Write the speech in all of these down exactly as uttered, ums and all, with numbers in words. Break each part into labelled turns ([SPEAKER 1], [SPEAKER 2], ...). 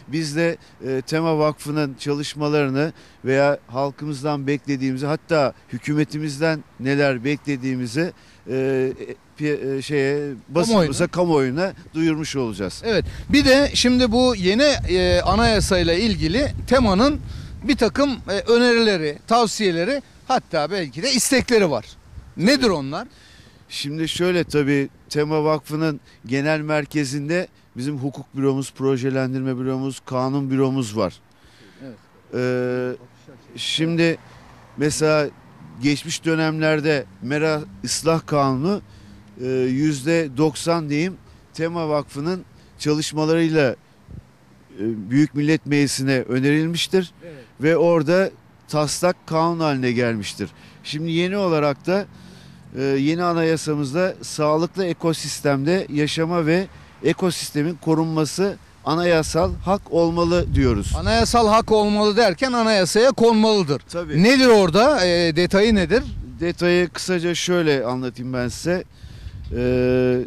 [SPEAKER 1] Biz de e, Tema Vakfı'nın çalışmalarını veya halkımızdan beklediğimizi, hatta hükümetimizden neler beklediğimizi e, e, şeye basınımıza, kamuoyuna duyurmuş olacağız.
[SPEAKER 2] Evet. Bir de şimdi bu yeni e, anayasayla ilgili Tema'nın bir takım e, önerileri, tavsiyeleri, hatta belki de istekleri var. Nedir onlar?
[SPEAKER 1] Şimdi şöyle, tabii Tema Vakfı'nın genel merkezinde bizim hukuk büromuz, projelendirme büromuz, kanun büromuz var.
[SPEAKER 2] Evet.
[SPEAKER 1] Ee, şimdi mesela geçmiş dönemlerde Mera Islah Kanunu e, yüzde doksan diyeyim Tema Vakfı'nın çalışmalarıyla e, Büyük Millet Meclisi'ne önerilmiştir.
[SPEAKER 2] Evet.
[SPEAKER 1] Ve orada taslak kanun haline gelmiştir. Şimdi yeni olarak da e, yeni anayasamızda sağlıklı ekosistemde yaşama ve ekosistemin korunması anayasal hak olmalı diyoruz.
[SPEAKER 2] Anayasal hak olmalı derken anayasaya konmalıdır.
[SPEAKER 1] Tabii.
[SPEAKER 2] Nedir orada? E, detayı nedir?
[SPEAKER 1] Detayı kısaca şöyle anlatayım ben size. Ee,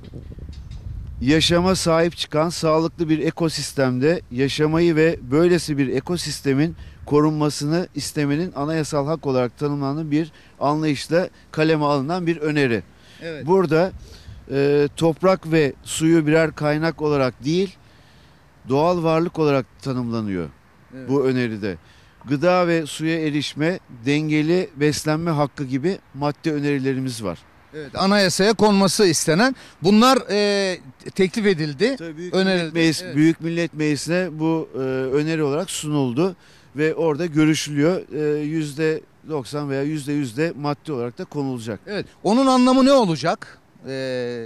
[SPEAKER 1] yaşama sahip çıkan sağlıklı bir ekosistemde yaşamayı ve böylesi bir ekosistemin korunmasını istemenin anayasal hak olarak tanımlanan bir anlayışla kaleme alınan bir öneri.
[SPEAKER 2] Evet.
[SPEAKER 1] Burada e, toprak ve suyu birer kaynak olarak değil, doğal varlık olarak tanımlanıyor. Evet. Bu öneride. Gıda ve suya erişme, dengeli beslenme hakkı gibi madde önerilerimiz var.
[SPEAKER 2] Evet, anayasaya konması istenen bunlar e, teklif edildi.
[SPEAKER 1] Tabii Büyük,
[SPEAKER 2] önerildi.
[SPEAKER 1] Millet Meclis,
[SPEAKER 2] Evet.
[SPEAKER 1] Büyük Millet Meclisi'ne bu e, öneri olarak sunuldu ve orada görüşülüyor. E, yüzde doksan veya yüzde yüz de madde olarak da konulacak.
[SPEAKER 2] Evet. Onun anlamı ne olacak? Ee,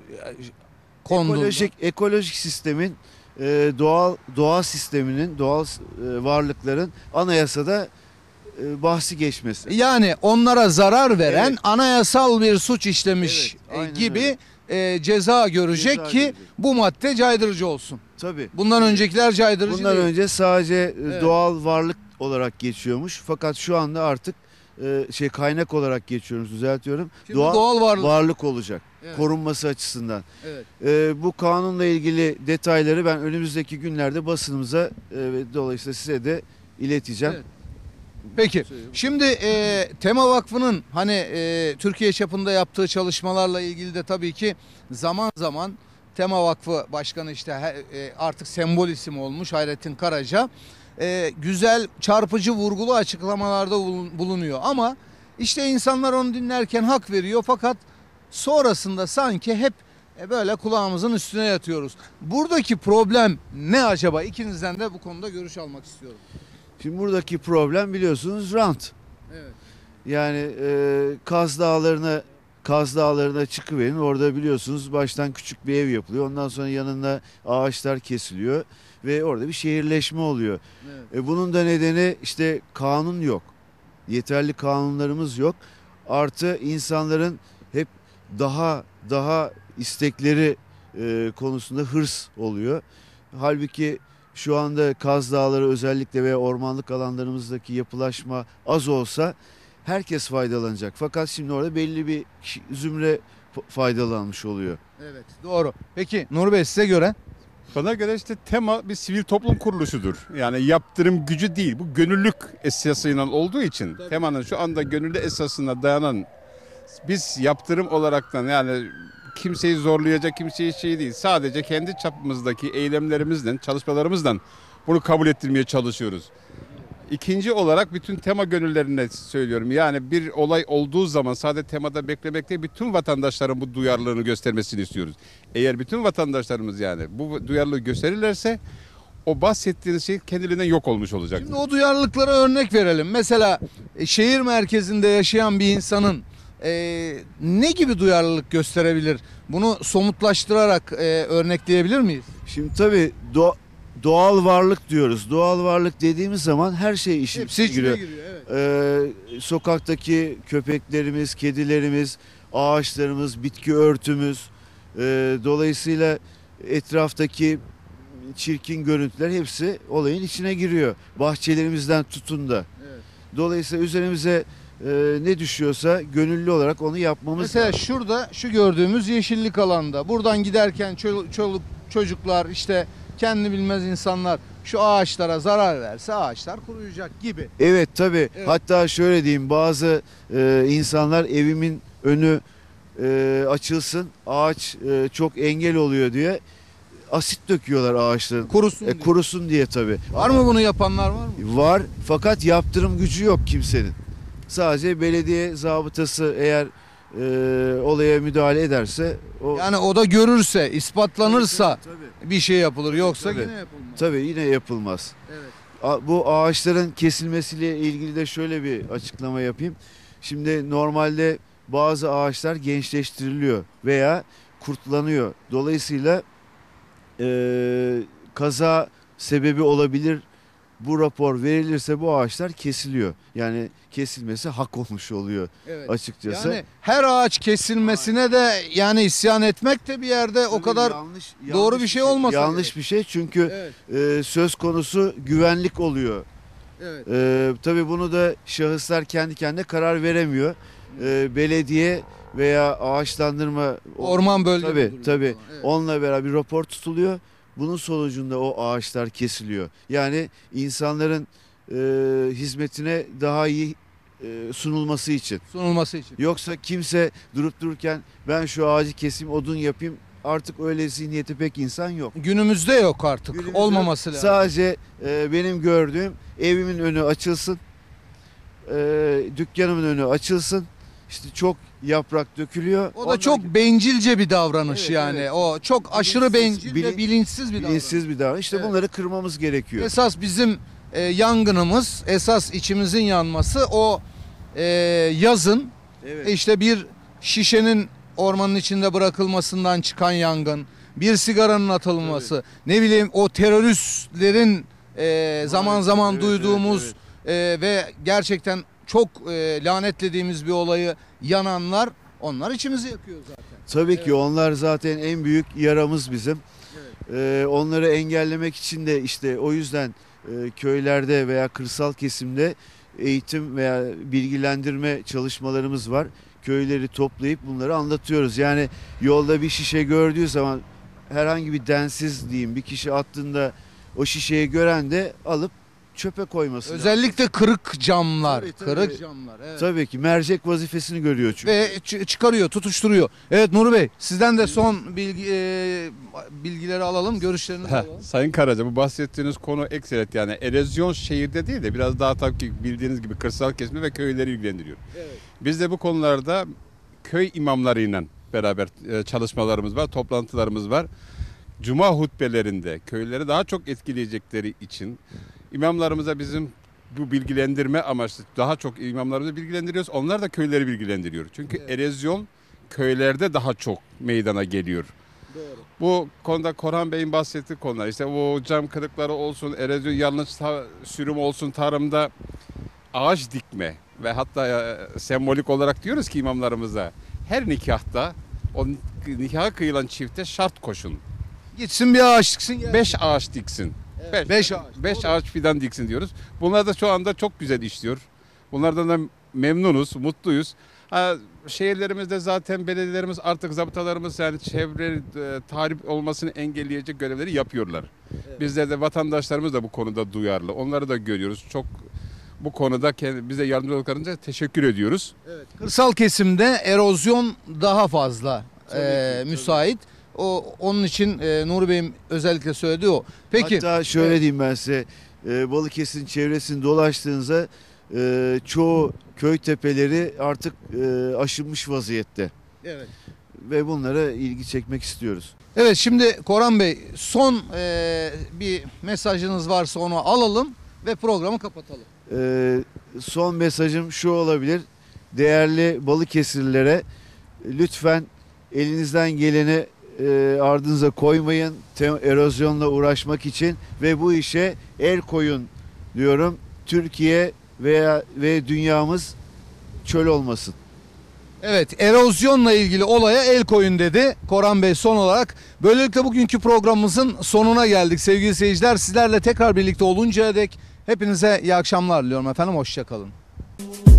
[SPEAKER 1] ekolojik ekolojik sistemin e, doğal doğa sisteminin doğal e, varlıkların anayasada e, bahsi geçmesi.
[SPEAKER 2] Yani onlara zarar veren,
[SPEAKER 1] evet,
[SPEAKER 2] anayasal bir suç işlemiş
[SPEAKER 1] evet,
[SPEAKER 2] gibi e, ceza görecek
[SPEAKER 1] ceza
[SPEAKER 2] ki
[SPEAKER 1] görecek.
[SPEAKER 2] Bu madde caydırıcı olsun.
[SPEAKER 1] Tabii.
[SPEAKER 2] Bundan öncekiler caydırıcı
[SPEAKER 1] Bundan
[SPEAKER 2] değil.
[SPEAKER 1] önce sadece
[SPEAKER 2] Evet.
[SPEAKER 1] doğal varlık olarak geçiyormuş. Fakat şu anda artık e, şey kaynak olarak geçiyoruz, düzeltiyorum.
[SPEAKER 2] Şimdi doğal, doğal varlık.
[SPEAKER 1] varlık olacak.
[SPEAKER 2] Evet.
[SPEAKER 1] Korunması açısından.
[SPEAKER 2] Evet.
[SPEAKER 1] E, bu kanunla ilgili detayları ben önümüzdeki günlerde basınımıza e, ve dolayısıyla size de ileteceğim.
[SPEAKER 2] Evet. Peki. Şimdi e, Tema Vakfı'nın hani e, Türkiye çapında yaptığı çalışmalarla ilgili de tabii ki zaman zaman Tema Vakfı Başkanı işte e, artık sembol isim olmuş Hayrettin Karaca e, güzel, çarpıcı, vurgulu açıklamalarda bulunuyor. Ama işte insanlar onu dinlerken hak veriyor, fakat sonrasında sanki hep e, böyle kulağımızın üstüne yatıyoruz. Buradaki problem ne acaba? İkinizden de bu konuda görüş almak istiyorum.
[SPEAKER 1] Şimdi buradaki problem biliyorsunuz rant.
[SPEAKER 2] Evet.
[SPEAKER 1] Yani e, Kaz Dağları'na Kaz Dağları'na çıkıverin. Orada biliyorsunuz baştan küçük bir ev yapılıyor. Ondan sonra yanında ağaçlar kesiliyor ve orada bir şehirleşme oluyor.
[SPEAKER 2] Evet.
[SPEAKER 1] E, bunun da nedeni işte kanun yok. Yeterli kanunlarımız yok. Artı insanların hep daha daha istekleri e, konusunda hırs oluyor. Halbuki şu anda Kaz Dağları özellikle ve ormanlık alanlarımızdaki yapılaşma az olsa herkes faydalanacak. Fakat şimdi orada belli bir zümre faydalanmış oluyor.
[SPEAKER 2] Evet, doğru. Peki Nur Bey, size göre?
[SPEAKER 3] Bana göre işte Tema bir sivil toplum kuruluşudur. Yani yaptırım gücü değil. Bu gönüllülük esasıyla olduğu için Tabii. Tema'nın şu anda gönüllü esasına dayanan, biz yaptırım olaraktan yani kimseyi zorlayacak, kimseyi şey değil. Sadece kendi çapımızdaki eylemlerimizden, çalışmalarımızdan bunu kabul ettirmeye çalışıyoruz. İkinci olarak bütün Tema gönüllerine söylüyorum. Yani bir olay olduğu zaman sadece Tema'da beklemek değil, bütün vatandaşların bu duyarlılığını göstermesini istiyoruz. Eğer bütün vatandaşlarımız yani bu duyarlılığı gösterirlerse o bahsettiğiniz şey kendiliğinden yok olmuş olacak.
[SPEAKER 2] Şimdi o duyarlılıklara örnek verelim. Mesela e, şehir merkezinde yaşayan bir insanın e, ne gibi duyarlılık gösterebilir? Bunu somutlaştırarak e, örnekleyebilir miyiz?
[SPEAKER 1] Şimdi tabii do doğal varlık diyoruz. Doğal varlık dediğimiz zaman her şey işin içine giriyor.
[SPEAKER 2] giriyor evet.
[SPEAKER 1] Ee, sokaktaki köpeklerimiz, kedilerimiz, ağaçlarımız, bitki örtümüz, e, dolayısıyla etraftaki çirkin görüntüler hepsi olayın içine giriyor. Bahçelerimizden tutun da. Evet. Dolayısıyla üzerimize e, ne düşüyorsa gönüllü olarak onu yapmamız
[SPEAKER 2] Mesela
[SPEAKER 1] lazım.
[SPEAKER 2] şurada şu gördüğümüz yeşillik alanda buradan giderken çoluk, çoluk çocuklar işte kendi bilmez insanlar şu ağaçlara zarar verse ağaçlar kuruyacak gibi.
[SPEAKER 1] Evet tabii.
[SPEAKER 2] Evet.
[SPEAKER 1] Hatta şöyle diyeyim, bazı e, insanlar evimin önü e, açılsın, ağaç e, çok engel oluyor diye asit döküyorlar ağaçların.
[SPEAKER 2] Kurusun
[SPEAKER 1] E,
[SPEAKER 2] diye.
[SPEAKER 1] kurusun diye tabii.
[SPEAKER 2] Var mı bunu yapanlar var mı?
[SPEAKER 1] Var, fakat yaptırım gücü yok kimsenin. Sadece belediye zabıtası eğer e, olaya müdahale ederse o
[SPEAKER 2] Yani o da görürse, ispatlanırsa
[SPEAKER 1] tabii, tabii,
[SPEAKER 2] bir şey yapılır. Yoksa
[SPEAKER 1] Tabii.
[SPEAKER 2] yine yapılmaz.
[SPEAKER 1] tabii yine yapılmaz.
[SPEAKER 2] Evet.
[SPEAKER 1] A- Bu ağaçların kesilmesiyle ilgili de şöyle bir açıklama yapayım. Şimdi normalde bazı ağaçlar gençleştiriliyor veya kurtlanıyor. Dolayısıyla e, kaza sebebi olabilir. Bu rapor verilirse bu ağaçlar kesiliyor. Yani kesilmesi hak olmuş oluyor
[SPEAKER 2] Evet.
[SPEAKER 1] açıkçası.
[SPEAKER 2] Yani her ağaç kesilmesine de yani isyan etmek de bir yerde o
[SPEAKER 1] Tabii
[SPEAKER 2] kadar
[SPEAKER 1] yanlış,
[SPEAKER 2] doğru
[SPEAKER 1] yanlış
[SPEAKER 2] bir şey olmasa
[SPEAKER 1] Yanlış
[SPEAKER 2] gerek.
[SPEAKER 1] bir şey, çünkü
[SPEAKER 2] Evet.
[SPEAKER 1] e, söz konusu güvenlik oluyor.
[SPEAKER 2] Evet.
[SPEAKER 1] Ee, tabii bunu da şahıslar kendi kendine karar veremiyor. Ee, belediye veya ağaçlandırma
[SPEAKER 2] Orman bölge
[SPEAKER 1] tabii
[SPEAKER 2] müdürlüğü
[SPEAKER 1] tabii
[SPEAKER 2] falan, evet.
[SPEAKER 1] onunla beraber bir rapor tutuluyor. Bunun sonucunda o ağaçlar kesiliyor. Yani insanların e, hizmetine daha iyi e, sunulması için.
[SPEAKER 2] Sunulması için.
[SPEAKER 1] Yoksa kimse durup dururken ben şu ağacı keseyim, odun yapayım, artık öyle zihniyeti pek insan yok.
[SPEAKER 2] Günümüzde yok artık.
[SPEAKER 1] Günümüzde
[SPEAKER 2] Olmaması lazım.
[SPEAKER 1] Sadece e, benim gördüğüm, evimin önü açılsın, e, dükkanımın önü açılsın. İşte çok yaprak dökülüyor.
[SPEAKER 2] O da
[SPEAKER 1] Ondan
[SPEAKER 2] çok bencilce bir davranış
[SPEAKER 1] Evet,
[SPEAKER 2] yani.
[SPEAKER 1] evet.
[SPEAKER 2] O çok aşırı
[SPEAKER 1] Bilinçsiz,
[SPEAKER 2] bencil
[SPEAKER 1] bilin-
[SPEAKER 2] ve bilinçsiz bir davranış.
[SPEAKER 1] bilinçsiz bir davranış. İşte
[SPEAKER 2] Evet.
[SPEAKER 1] bunları kırmamız gerekiyor.
[SPEAKER 2] Esas bizim e, yangınımız, esas içimizin yanması o e, yazın
[SPEAKER 1] Evet.
[SPEAKER 2] işte bir şişenin ormanın içinde bırakılmasından çıkan yangın, bir sigaranın atılması, ne bileyim o teröristlerin e, zaman zaman
[SPEAKER 1] evet,
[SPEAKER 2] duyduğumuz
[SPEAKER 1] evet,
[SPEAKER 2] e, ve gerçekten çok e, lanetlediğimiz bir olayı yananlar, onlar içimizi yakıyor zaten.
[SPEAKER 1] Tabii
[SPEAKER 2] Evet.
[SPEAKER 1] ki onlar zaten en büyük yaramız bizim. Ee, onları engellemek için de işte o yüzden e, köylerde veya kırsal kesimde eğitim veya bilgilendirme çalışmalarımız var. Köyleri toplayıp bunları anlatıyoruz. Yani yolda bir şişe gördüğü zaman herhangi bir densiz diyeyim bir kişi attığında o şişeyi gören de alıp çöpe koyması lazım.
[SPEAKER 2] Özellikle kırık camlar,
[SPEAKER 1] Tabii, tabii.
[SPEAKER 2] kırık camlar. Evet.
[SPEAKER 1] Tabii ki mercek vazifesini görüyor çünkü.
[SPEAKER 2] Ve ç- çıkarıyor, tutuşturuyor. Evet Nuri Bey, sizden de son bilgi e, bilgileri alalım, görüşlerinizi
[SPEAKER 3] Heh,
[SPEAKER 2] alalım.
[SPEAKER 3] Sayın Karaca, bu bahsettiğiniz konu ekselet, yani erozyon şehirde değil de biraz daha tabii ki bildiğiniz gibi kırsal kesimi ve köyleri ilgilendiriyor.
[SPEAKER 2] Evet.
[SPEAKER 3] Biz de bu konularda köy imamlarıyla beraber e, çalışmalarımız var, toplantılarımız var. Cuma hutbelerinde köyleri daha çok etkileyecekleri için imamlarımıza bizim bu bilgilendirme amaçlı daha çok imamlarımızı bilgilendiriyoruz. Onlar da köyleri bilgilendiriyor. Çünkü
[SPEAKER 2] Evet.
[SPEAKER 3] erozyon köylerde daha çok meydana geliyor.
[SPEAKER 2] Doğru.
[SPEAKER 3] Bu konuda Korhan Bey'in bahsettiği konular, işte o cam kırıkları olsun, erozyon yanlış ta- sürüm olsun, tarımda ağaç dikme ve hatta e, sembolik olarak diyoruz ki imamlarımıza her nikahta o nikaha kıyılan çifte şart koşun.
[SPEAKER 2] Gitsin bir ağaç diksin. gelsin.
[SPEAKER 3] Beş ağaç diksin.
[SPEAKER 2] Evet,
[SPEAKER 3] Beş,
[SPEAKER 2] beş ağaç.
[SPEAKER 3] beş
[SPEAKER 2] Doğru.
[SPEAKER 3] ağaç fidan diksin diyoruz. Bunlar da şu anda çok güzel işliyor. Bunlardan da memnunuz, mutluyuz. Ha, şehirlerimizde zaten belediyelerimiz artık zabıtalarımız yani çevre e, tahrip olmasını engelleyecek görevleri yapıyorlar.
[SPEAKER 2] Evet.
[SPEAKER 3] Bizler de vatandaşlarımız da bu konuda duyarlı. Onları da görüyoruz. Çok bu konuda kendi, bize yardımcı olduklarınca teşekkür ediyoruz.
[SPEAKER 2] Evet. Kırsal kesimde erozyon daha fazla
[SPEAKER 1] Tabii
[SPEAKER 2] e,
[SPEAKER 1] ki, tabii.
[SPEAKER 2] müsait. O onun için e, Nuri Bey'in özellikle söylediği o. Peki.
[SPEAKER 1] Hatta şöyle
[SPEAKER 2] Evet.
[SPEAKER 1] diyeyim ben size, e, Balıkesir'in çevresini dolaştığınızda e, çoğu köy tepeleri artık e, aşınmış vaziyette
[SPEAKER 2] Evet.
[SPEAKER 1] ve bunlara ilgi çekmek istiyoruz.
[SPEAKER 2] Evet, şimdi Korhan Bey son e, bir mesajınız varsa onu alalım ve programı kapatalım.
[SPEAKER 1] E, son mesajım şu olabilir: değerli Balıkesirlilere lütfen elinizden geleni e, ardınıza koymayın Te- erozyonla uğraşmak için ve bu işe el koyun diyorum. Türkiye veya ve dünyamız çöl olmasın.
[SPEAKER 2] Evet, erozyonla ilgili olaya el koyun dedi Korhan Bey son olarak. Böylelikle bugünkü programımızın sonuna geldik sevgili seyirciler. Sizlerle tekrar birlikte oluncaya dek hepinize iyi akşamlar diliyorum efendim. Hoşça kalın.